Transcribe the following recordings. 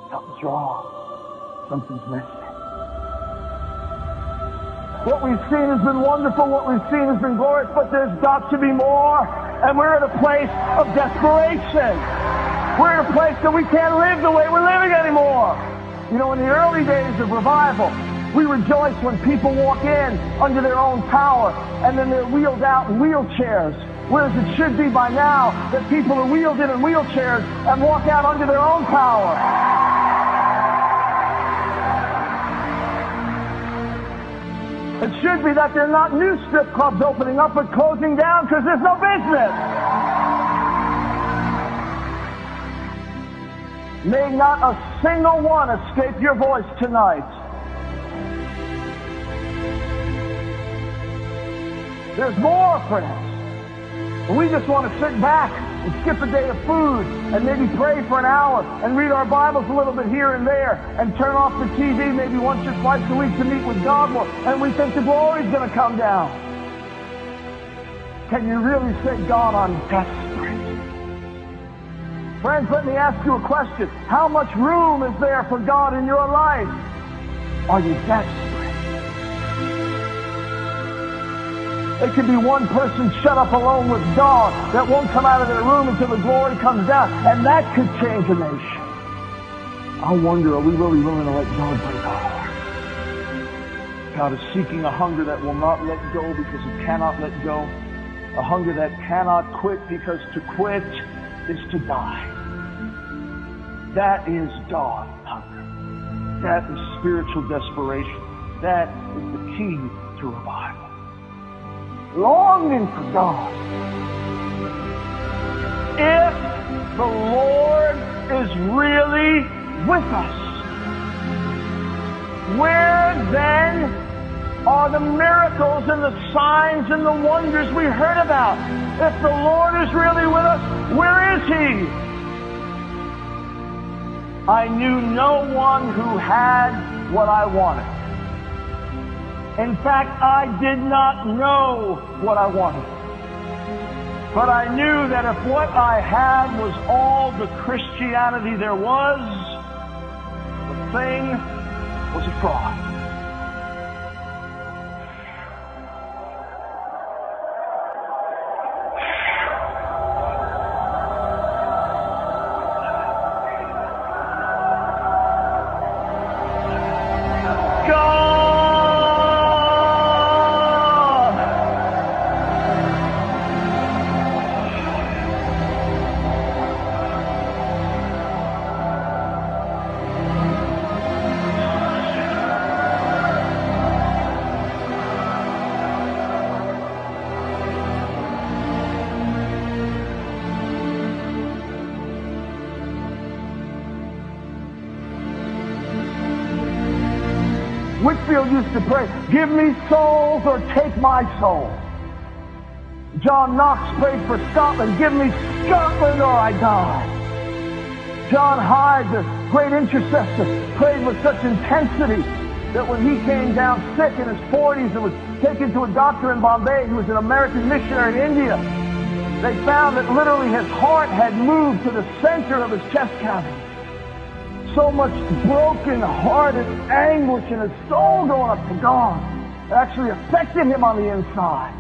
Something's wrong. Something's missing. What we've seen has been wonderful. What we've seen has been glorious, but there's got to be more. And we're at a place of desperation. We're at a place that we can't live the way we're living anymore. You know, in the early days of revival, we rejoice when people walk in under their own power and then they're wheeled out in wheelchairs. Whereas it should be by now that people are wheeled in wheelchairs and walk out under their own power. It should be that there are not new strip clubs opening up but closing down because there's no business. May not a single one escape your voice tonight. There's more, friends. We just want to sit back and skip a day of food and maybe pray for an hour and read our Bibles a little bit here and there and turn off the TV maybe once or twice a week to meet with God more, and we think the glory's going to come down. Can you really say, God, I'm desperate? Friends, let me ask you a question. How much room is there for God in your life? Are you desperate? It could be one person shut up alone with God that won't come out of their room until the glory comes down, and that could change a nation. I wonder, are we really willing to let God break our hearts? God is seeking a hunger that will not let go because it cannot let go. A hunger that cannot quit because to quit is to die. That is God hunger. That is spiritual desperation. That is the key to revival. Longing for God. If the Lord is really with us, where then are the miracles and the signs and the wonders we heard about? If the Lord is really with us, where is He? I knew no one who had what I wanted. In fact, I did not know what I wanted. But I knew that if what I had was all the Christianity there was, the thing was a fraud. Whitfield used to pray, give me souls or take my soul. John Knox prayed for Scotland, give me Scotland or I die. John Hyde, the great intercessor, prayed with such intensity that when he came down sick in his 40s and was taken to a doctor in Bombay, he was an American missionary in India, they found that literally his heart had moved to the center of his chest cavity. So much broken-hearted anguish in his soul going up to God. It actually affected him on the inside.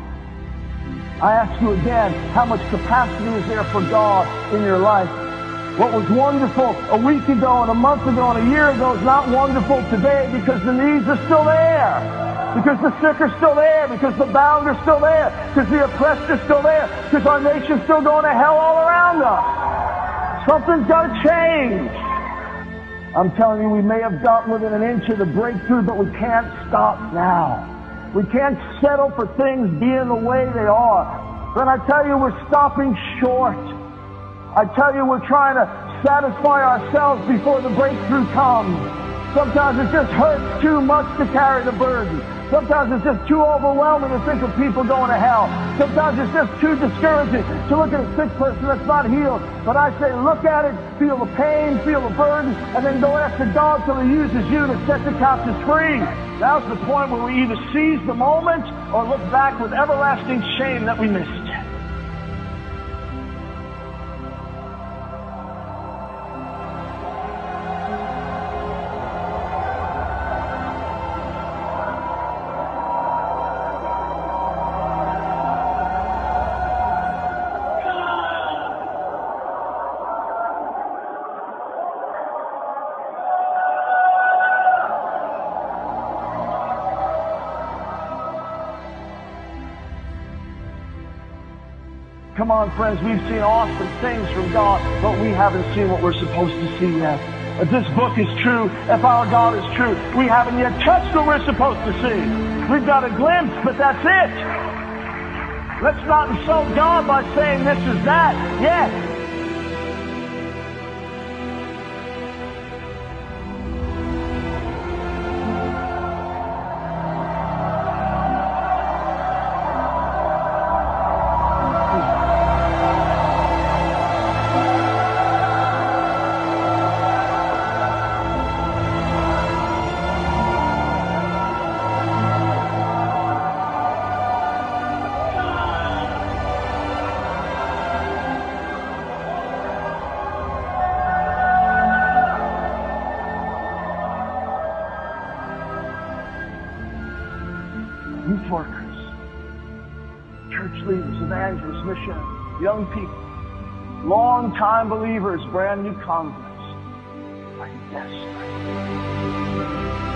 I ask you again, how much capacity is there for God in your life? What was wonderful a week ago and a month ago and a year ago is not wonderful today because the needs are still there. Because the sick are still there. Because the bound are still there. Because the oppressed are still there. Because our nation's still going to hell all around us. Something's got to change. I'm telling you, we may have gotten within an inch of the breakthrough, but we can't stop now. We can't settle for things being the way they are. Then I tell you, we're stopping short. I tell you, we're trying to satisfy ourselves before the breakthrough comes. Sometimes it just hurts too much to carry the burden. Sometimes it's just too overwhelming to think of people going to hell. Sometimes it's just too discouraging to look at a sick person that's not healed. But I say, look at it, feel the pain, feel the burden, and then go after God till He uses you to set the captives free. Now's the point where we either seize the moment or look back with everlasting shame that we missed it. Come on, friends, we've seen awesome things from God, but we haven't seen what we're supposed to see yet. If this book is true, if our God is true, we haven't yet touched what we're supposed to see. We've got a glimpse, but that's it. Let's not insult God by saying this is that yet. Youth workers, church leaders, evangelists, missionaries, young people, long-time believers, brand new converts, are you desperate?